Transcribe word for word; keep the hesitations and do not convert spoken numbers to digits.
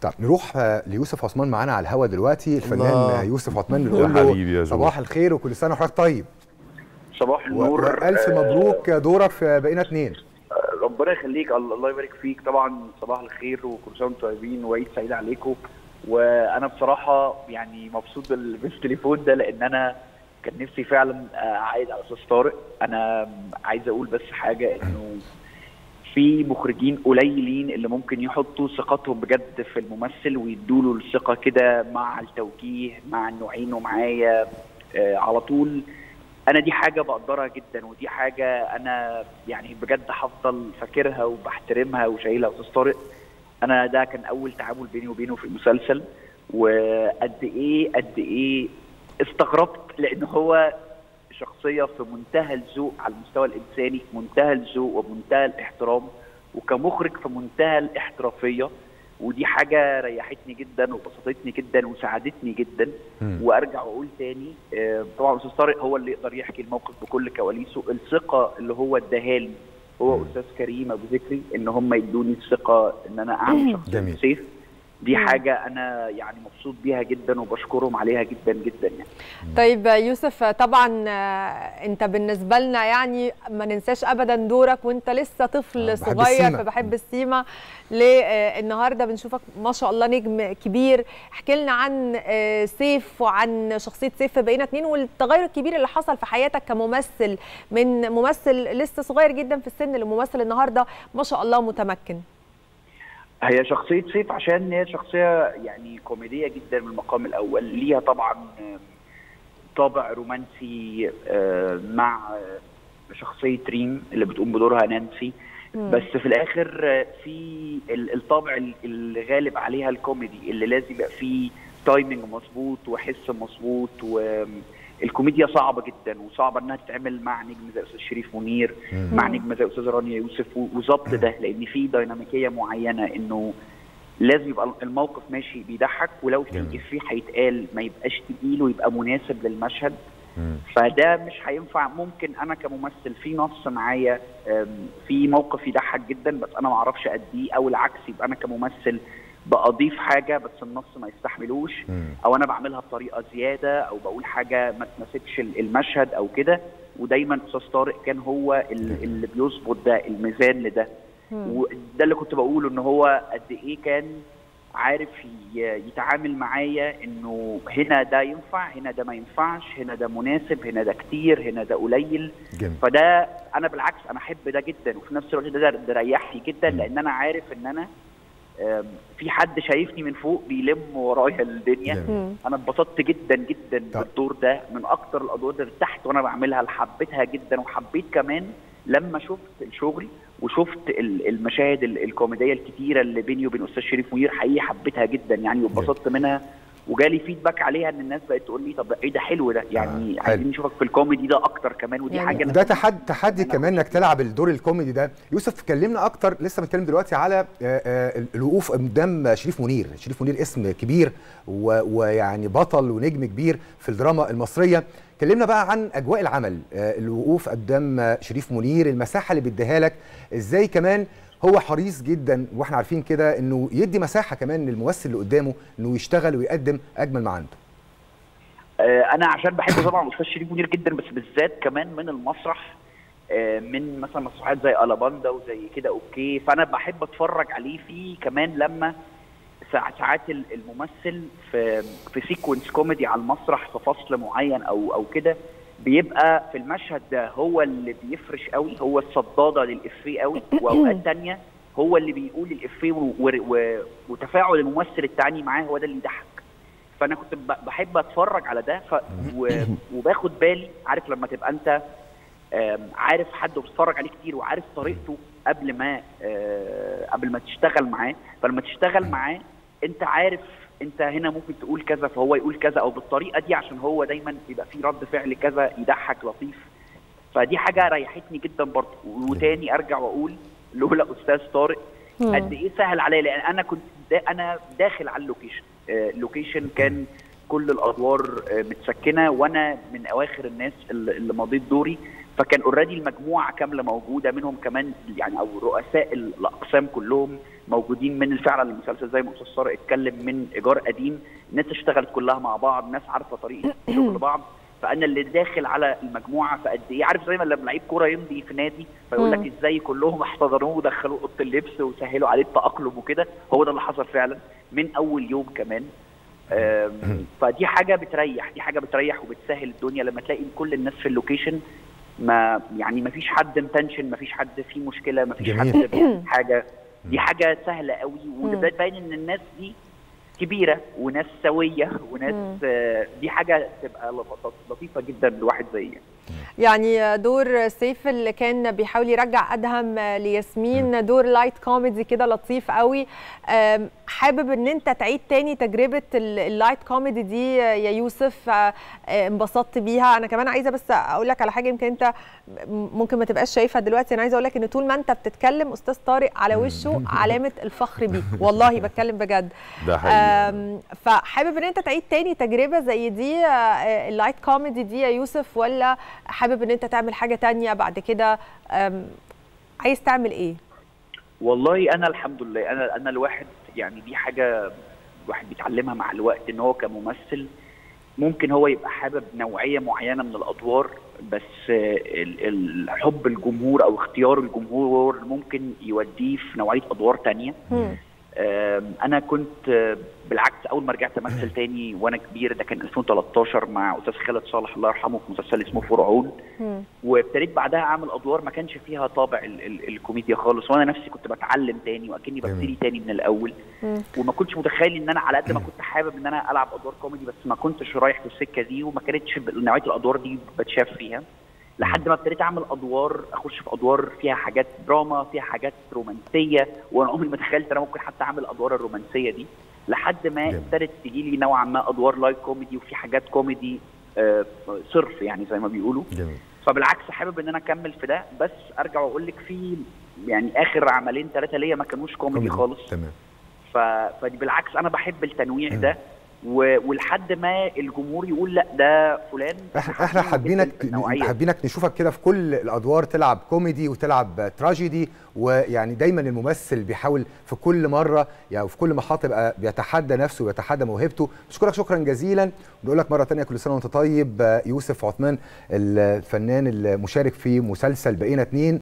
طب نروح ليوسف عثمان معانا على الهوا دلوقتي. الفنان يوسف عثمان بنقول له صباح الخير وكل سنه وحضرتك طيب. صباح النور والف مبروك دورك في بقينا اتنين. ربنا يخليك، الله يبارك فيك. طبعا صباح الخير وكل سنه وانتم طيبين وعيد سعيد عليكم. وانا بصراحه يعني مبسوط بالتليفون ده لان انا كان نفسي فعلا اعايد على استاذ طارق. انا عايز اقول بس حاجه، انه في مخرجين قليلين اللي ممكن يحطوا ثقتهم بجد في الممثل ويدوا له الثقه كده مع التوجيه مع انه عينه معايا آه على طول. انا دي حاجه بقدرها جدا، ودي حاجه انا يعني بجد هفضل فاكرها وبحترمها وشايلها. استاذ طارق انا ده كان اول تعامل بيني وبينه في المسلسل، وقد ايه قد ايه استغربت لان هو شخصيه في منتهى الذوق على المستوى الانساني، في منتهى الذوق ومنتهى الاحترام، وكمخرج في منتهى الاحترافيه. ودي حاجه ريحتني جدا وبسطتني جدا وساعدتني جدا. م. وارجع واقول تاني طبعا استاذ طارق هو اللي يقدر يحكي الموقف بكل كواليسه. الثقه اللي هو اداها لي هو استاذ كريم ابو ذكري، ان هم يدوني الثقه ان انا اعمل شخصيه سيف. دي حاجه انا يعني مبسوط بيها جدا وبشكرهم عليها جدا جدا يعني. طيب يوسف، طبعا انت بالنسبه لنا يعني ما ننساش ابدا دورك وانت لسه طفل آه صغير في بحب السيما. النهارده بنشوفك ما شاء الله نجم كبير. احكي لنا عن سيف وعن شخصيه سيف في بقينا اتنين والتغير الكبير اللي حصل في حياتك كممثل، من ممثل لسه صغير جدا في السن لممثل النهارده ما شاء الله متمكن. هي شخصية سيف عشان هي شخصية يعني كوميدية جدا من المقام الأول، ليها طبعا طابع رومانسي مع شخصية ريم اللي بتقوم بدورها نانسي، بس في الآخر في الطابع اللي غالب عليها الكوميدي اللي لازم يبقى فيه تايمنج مظبوط وحس مظبوط. والكوميديا صعبة جدا وصعبة انها تتعمل مع نجم زي استاذ شريف منير، مم. مع نجم زي استاذ رانيا يوسف، وظبط ده لان في ديناميكيه معينه انه لازم يبقى الموقف ماشي بيضحك، ولو في افيه هيتقال ما يبقاش تقيل ويبقى مناسب للمشهد. مم. فده مش هينفع. ممكن انا كممثل في نص معايا في موقف يضحك جدا بس انا ما اعرفش اديه، او العكس يبقى انا كممثل بأضيف حاجة بس النص ما يستحملوش، أو أنا بعملها بطريقة زيادة، أو بقول حاجة ما تناسبش المشهد أو كده. ودايما أستاذ طارق كان هو اللي بيظبط ده الميزان لده. وده اللي كنت بقوله، إن هو قد إيه كان عارف يتعامل معايا، إنه هنا ده ينفع، هنا ده ما ينفعش، هنا ده مناسب، هنا ده كتير، هنا ده قليل. جميل. فده أنا بالعكس أنا أحب ده جدا، وفي نفس الوقت ده ده ريحني جدا، لأن أنا عارف إن أنا في حد شايفني من فوق بيلم ورايا الدنيا. جميل. انا اتبسطت جدا جدا طب. بالدور ده من اكتر الادوار اللي تحت وانا بعملها، حبيتها جدا. وحبيت كمان لما شفت الشغل وشفت المشاهد الكوميديه الكتيره اللي بيني وبين استاذ شريف منير، حقيقي حبيتها جدا يعني واتبسطت منها. وجالي فيدباك عليها ان الناس بقت تقول لي طب ايه ده حلو ده يعني، آه عايزين نشوفك في الكوميدي ده اكتر كمان. ودي يعني حاجه ده تحدي تحدي كمان انك تلعب الدور الكوميدي ده. يوسف كلمنا اكتر، لسه بنتكلم دلوقتي على الوقوف قدام شريف منير. شريف منير اسم كبير ويعني بطل ونجم كبير في الدراما المصريه. كلمنا بقى عن اجواء العمل، الوقوف قدام شريف منير، المساحه اللي بيديها لك ازاي. كمان هو حريص جدا واحنا عارفين كده انه يدي مساحه كمان للممثل اللي قدامه انه يشتغل ويقدم اجمل ما عنده. انا عشان بحب طبعا استاذ شريف منير جدا، بس بالذات كمان من المسرح، من مثلا مسرحيات زي الاباندا وزي كده اوكي. فانا بحب اتفرج عليه فيه كمان لما ساعات الممثل في في سيكونس كوميدي على المسرح في فصل معين او او كده، بيبقى في المشهد ده هو اللي بيفرش قوي، هو الصداده للافيه قوي، واوقات ثانيه هو اللي بيقول الافيه وتفاعل الممثل الثاني معاه هو ده اللي يضحك. فانا كنت بحب اتفرج على ده ف... وباخد بالي، عارف لما تبقى انت عارف حد وبتتفرج عليه كتير وعارف طريقته قبل ما قبل ما تشتغل معاه، فلما تشتغل معاه انت عارف انت هنا ممكن تقول كذا فهو يقول كذا او بالطريقه دي، عشان هو دايما بيبقى فيه رد فعل كذا يضحك لطيف. فدي حاجه ريحتني جدا برضه. وتاني ارجع واقول لولا استاذ طارق قد ايه سهل عليا، لان انا كنت دا انا داخل على اللوكيشن. اللوكيشن كان كل الادوار متسكنه، وانا من اواخر الناس اللي مضيت دوري، فكان اوريدي المجموعه كامله موجوده، منهم كمان يعني او رؤساء الاقسام كلهم موجودين، من فعلا المسلسل زي ما استاذ طارق اتكلم من ايجار قديم، ناس اشتغلت كلها مع بعض، ناس عارفه طريقه شغل بعض. فانا اللي داخل على المجموعه فقد ايه عارف، زي ما لما لعيب كوره يمضي في نادي فيقول لك ازاي كلهم احتضنوه ودخلوه اوضه اللبس وسهلوا عليه التاقلم وكده، هو ده اللي حصل فعلا من اول يوم كمان. فدي حاجه بتريح، دي حاجه بتريح وبتسهل الدنيا لما تلاقي كل الناس في اللوكيشن، ما يعني ما فيش حد متنشن، ما فيش حد فيه مشكله، ما فيش حد بيعمل حاجه. دي حاجه سهله قوي، وده باين ان الناس دي كبيره وناس سويه وناس آه دي حاجه تبقى لطيفه جدا لواحد زيي. يعني دور سيف اللي كان بيحاول يرجع ادهم لياسمين، دور لايت كوميدي كده لطيف قوي. حابب ان انت تعيد تاني تجربه اللايت كوميدي دي يا يوسف؟ انبسطت بيها؟ انا كمان عايزه بس اقول لك على حاجه يمكن انت ممكن ما تبقاش شايفها دلوقتي. انا عايزه اقول لك ان طول ما انت بتتكلم استاذ طارق على وشه علامه الفخر بيك، والله بتكلم بجد. ده حقيقي. فحابب ان انت تعيد تاني تجربه زي دي اللايت كوميدي دي يا يوسف، ولا حابب ان انت تعمل حاجه تانية بعد كده؟ عايز تعمل ايه؟ والله انا الحمد لله، انا انا الواحد يعني دي حاجه الواحد بيتعلمها مع الوقت، ان هو كممثل ممكن هو يبقى حابب نوعيه معينه من الادوار، بس الحب الجمهور او اختيار الجمهور ممكن يوديه في نوعيه ادوار تانية. انا كنت بالعكس اول ما رجعت امثل تاني وانا كبير، ده كان ألفين وثلاثة عشر مع استاذ خالد صالح الله يرحمه في مسلسل اسمه فرعون، وابتديت بعدها اعمل ادوار ما كانش فيها طابع ال ال الكوميديا خالص، وانا نفسي كنت بتعلم تاني واكني ببتدي تاني من الاول. وما كنتش متخيل ان انا على قد ما كنت حابب ان انا العب ادوار كوميدي، بس ما كنتش رايح في السكه دي، وما كانتش نوعيه الادوار دي بتشاف فيها، لحد ما ابتديت اعمل ادوار، اخش في ادوار فيها حاجات دراما، فيها حاجات رومانسيه، وانا عمري ما تخيلت انا ممكن حتى اعمل الادوار الرومانسيه دي، لحد ما ابتدت تجي لي نوعا ما ادوار لايت كوميدي، وفي حاجات كوميدي آه صرف يعني زي ما بيقولوا. جميل. فبالعكس حابب ان انا اكمل في ده، بس ارجع واقول لك في يعني اخر عملين ثلاثه ليا ما كانوش كوميدي خالص. تمام. فدي بالعكس انا بحب التنويع ده، ولحد ما الجمهور يقول لا ده فلان. احنا حابينك حابينك نشوفك كده في كل الادوار، تلعب كوميدي وتلعب تراجيدي، ويعني دايما الممثل بيحاول في كل مره يعني في كل محطه يبقى بيتحدى نفسه ويتحدى موهبته. بشكرك شكرا جزيلا، ونقول لك مره ثانيه كل سنه وانت طيب. يوسف عثمان الفنان المشارك في مسلسل بقينا اتنين.